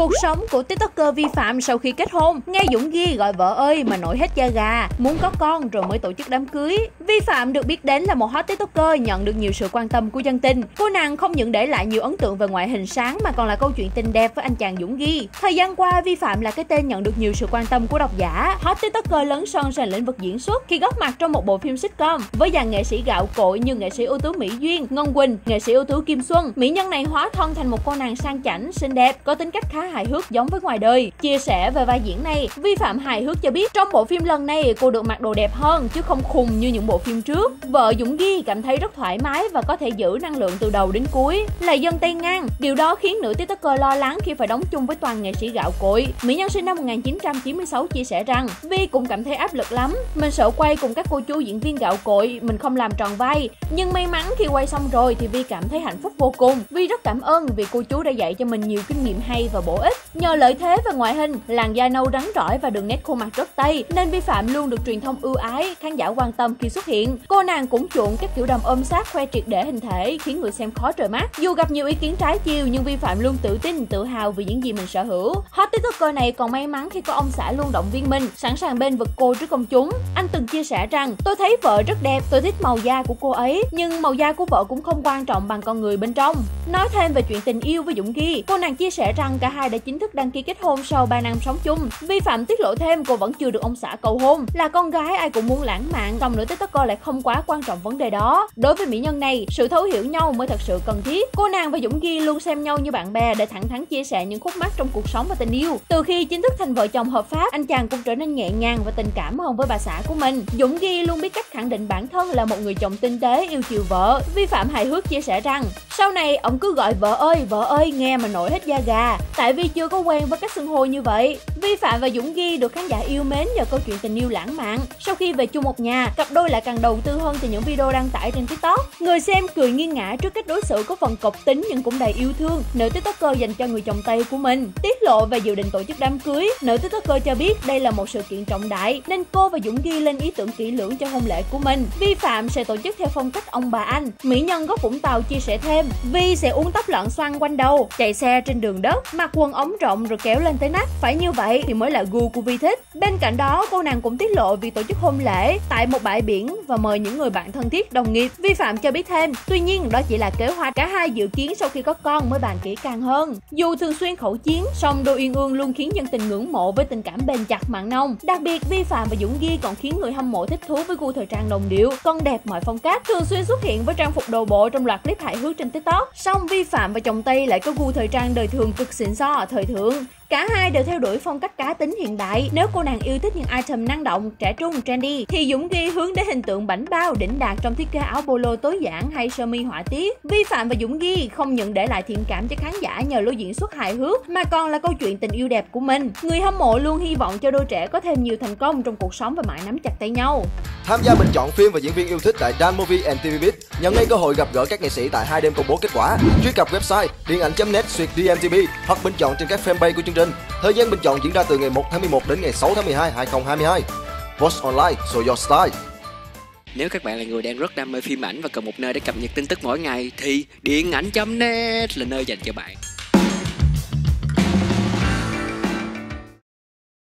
Cuộc sống của tiktoker vi phạm sau khi kết hôn, nghe Dũng Ghi gọi vợ ơi mà nổi hết da gà, muốn có con rồi mới tổ chức đám cưới. Vi Phạm được biết đến là một hot tiktoker nhận được nhiều sự quan tâm của dân tình. Cô nàng không những để lại nhiều ấn tượng về ngoại hình sáng mà còn là câu chuyện tình đẹp với anh chàng Dũng Ghi. Thời gian qua, Vi Phạm là cái tên nhận được nhiều sự quan tâm của độc giả. Hot tiktoker lấn sân sang lĩnh vực diễn xuất khi góp mặt trong một bộ phim sitcom với dàn nghệ sĩ gạo cội như nghệ sĩ ưu tú Mỹ Duyên, Ngân Quỳnh, nghệ sĩ ưu tú Kim Xuân. Mỹ nhân này hóa thân thành một cô nàng sang chảnh, xinh đẹp, có tính cách khá hài hước giống với ngoài đời. Chia sẻ về vai diễn này, Vi Phạm hài hước cho biết trong bộ phim lần này cô được mặc đồ đẹp hơn chứ không khùng như những bộ phim trước. Vợ Dũng Ghi cảm thấy rất thoải mái và có thể giữ năng lượng từ đầu đến cuối. Là dân Tây ngang, điều đó khiến nữ tiktoker lo lắng khi phải đóng chung với toàn nghệ sĩ gạo cội. Mỹ nhân sinh năm 1996 chia sẻ rằng Vi cũng cảm thấy áp lực lắm. Mình sợ quay cùng các cô chú diễn viên gạo cội, mình không làm tròn vai. Nhưng may mắn khi quay xong rồi thì Vi cảm thấy hạnh phúc vô cùng. Vi rất cảm ơn vì cô chú đã dạy cho mình nhiều kinh nghiệm hay và bổ ích. Nhờ lợi thế về ngoại hình, làn da nâu rắn rỏi và đường nét khuôn mặt rất Tây nên Vi Phạm luôn được truyền thông ưu ái, khán giả quan tâm khi xuất hiện. Cô nàng cũng chuộng các kiểu đầm ôm sát khoe triệt để hình thể khiến người xem khó rời mắt. Dù gặp nhiều ý kiến trái chiều nhưng Vi Phạm luôn tự tin, tự hào vì những gì mình sở hữu. Hot tiktoker này còn may mắn khi có ông xã luôn động viên mình, sẵn sàng bên vực cô trước công chúng. Anh từng chia sẻ rằng tôi thấy vợ rất đẹp, tôi thích màu da của cô ấy, nhưng màu da của vợ cũng không quan trọng bằng con người bên trong. Nói thêm về chuyện tình yêu với Dũng Ghi, cô nàng chia sẻ rằng cả hai đã chính thức đăng ký kết hôn sau 3 năm sống chung. Vi Phạm tiết lộ thêm cô vẫn chưa được ông xã cầu hôn. Là con gái ai cũng muốn lãng mạn, song nữ tiktoker lại không quá quan trọng vấn đề đó. Đối với mỹ nhân này, sự thấu hiểu nhau mới thật sự cần thiết. Cô nàng và Dũng Ghi luôn xem nhau như bạn bè để thẳng thắn chia sẻ những khúc mắc trong cuộc sống và tình yêu. Từ khi chính thức thành vợ chồng hợp pháp, anh chàng cũng trở nên nhẹ nhàng và tình cảm hơn với bà xã của mình. Dũng Ghi luôn biết cách khẳng định bản thân là một người chồng tinh tế, yêu chiều vợ. Vi Phạm hài hước chia sẻ rằng sau này ông cứ gọi vợ ơi nghe mà nổi hết da gà, tại vì chưa có quen với cách xưng hô như vậy. Vi Phạm và Dũng Ghi được khán giả yêu mến nhờ câu chuyện tình yêu lãng mạn. Sau khi về chung một nhà, cặp đôi lại càng đầu tư hơn từ những video đăng tải trên TikTok. Người xem cười nghiêng ngã trước cách đối xử có phần cộc tính nhưng cũng đầy yêu thương nữ tiktoker dành cho người chồng Tây của mình. Tiết lộ về dự định tổ chức đám cưới, nữ tiktoker cho biết đây là một sự kiện trọng đại nên cô và Dũng Ghi lên ý tưởng kỹ lưỡng cho hôn lễ của mình. Vi Phạm sẽ tổ chức theo phong cách ông bà Anh. Mỹ nhân gốc Vũng Tàu chia sẻ thêm, Vi sẽ uốn tóc lọn xoăn quanh đầu, chạy xe trên đường đất, mặc quần ống rộng rồi kéo lên tới nách. Phải như vậy thì mới là gu của Vi thích. Bên cạnh đó, cô nàng cũng tiết lộ việc tổ chức hôn lễ tại một bãi biển và mời những người bạn thân thiết, đồng nghiệp. Vi Phạm cho biết thêm, tuy nhiên đó chỉ là kế hoạch, cả hai dự kiến sau khi có con mới bàn kỹ càng hơn. Dù thường xuyên khẩu chiến, song đôi uyên ương luôn khiến dân tình ngưỡng mộ với tình cảm bền chặt mặn nồng. Đặc biệt, Vi Phạm và Dũng Ghi còn khiến người hâm mộ thích thú với gu thời trang đồng điệu, con đẹp mọi phong cách, thường xuyên xuất hiện với trang phục đồ bộ trong loạt clip hài hước trên TikTok. Song Vi Phạm và chồng Tây lại có gu thời trang đời thường cực xịn sò, thời thượng. Cả hai đều theo đuổi phong cách cá tính hiện đại. Nếu cô nàng yêu thích những item năng động, trẻ trung, trendy, thì Dũng Ghi hướng đến hình tượng bảnh bao, đỉnh đạt trong thiết kế áo polo tối giản hay sơ mi họa tiết. Vi Phạm và Dũng Ghi không những để lại thiện cảm cho khán giả nhờ lối diễn xuất hài hước, mà còn là câu chuyện tình yêu đẹp của mình. Người hâm mộ luôn hy vọng cho đôi trẻ có thêm nhiều thành công trong cuộc sống và mãi nắm chặt tay nhau. Tham gia bình chọn phim và diễn viên yêu thích tại Dan Movie and TVBit, nhận ngay cơ hội gặp gỡ các nghệ sĩ tại 2 đêm công bố kết quả. Truy cập website điện ảnh.net/DMTV hoặc bình chọn trên các fanpage của chương trình. Thời gian bình chọn diễn ra từ ngày 1 tháng 11 đến ngày 6 tháng 12, 2022. Vote online, show your style. Nếu các bạn là người đang rất đam mê phim ảnh và cần một nơi để cập nhật tin tức mỗi ngày thì điện ảnh.net là nơi dành cho bạn.